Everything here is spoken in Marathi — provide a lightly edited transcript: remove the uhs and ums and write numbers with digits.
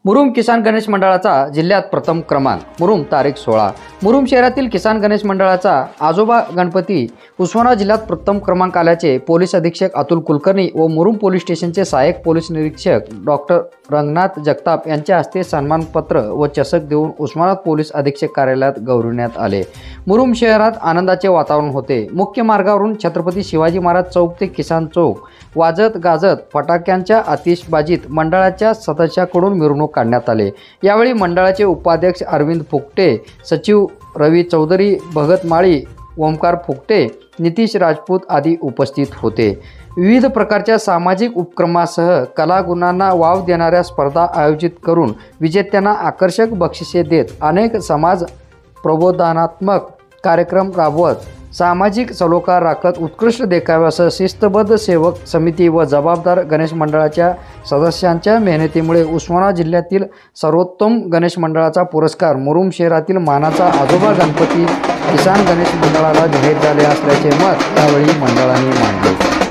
मुरुम किसान गणेश मंडळाचा जिल्ह्यात प्रथम क्रमांक। मुरुम तारीख 16। मुरुम शहरातील किसान गणेश मंडळाचा आजोबा गणपती उस्मानाबाद जिल्ह्यात प्रथम क्रमांक आल्याचे पोलीस अधीक्षक अतुल कुलकर्णी व मुरुम पोलीस स्टेशनचे सहाय्यक पोलीस निरीक्षक डॉक्टर रंगनाथ जगताप यांच्या हस्ते सन्मानपत्र व चषक देऊन उस्मानाबाद पोलीस अधीक्षक कार्यालयात गौरविण्यात आले। मुरुम शहरात आनंदाचे वातावरण होते। मुख्य मार्गावरून छत्रपती शिवाजी महाराज चौक ते किसान चौक वाजत गाजत फटाक्यांच्या आतिषबाजीत मंडळाच्या सदस्यांकडून मिरवणूक काढण्यात आले। यावेळी मंडळाचे उपाध्यक्ष अरविंद फुकटे, सचिव रवी चौधरी, भगत माळी, ओमकार फुकटे, नितीश राजपूत आदी उपस्थित होते। विविध प्रकारच्या सामाजिक उपक्रमासह कलागुणांना वाव देणाऱ्या स्पर्धा आयोजित करून विजेत्यांना आकर्षक बक्षिसे देत अनेक समाज प्रबोधनात्मक कार्यक्रम राबवत सामाजिक सलोखा राखत उत्कृष्ट देखाव्यासह शिस्तबद्ध सेवक समिती व जबाबदार गणेश मंडळाच्या सदस्यांच्या मेहनतीमुळे उस्मानाबाद जिल्ह्यातील सर्वोत्तम गणेश मंडळाचा पुरस्कार मुरुम शहरातील मानाचा आजोबा गणपती किसान गणेश मंडळाला जाहीर झाले असल्याचे मत यावेळी मंडळाने मांडले।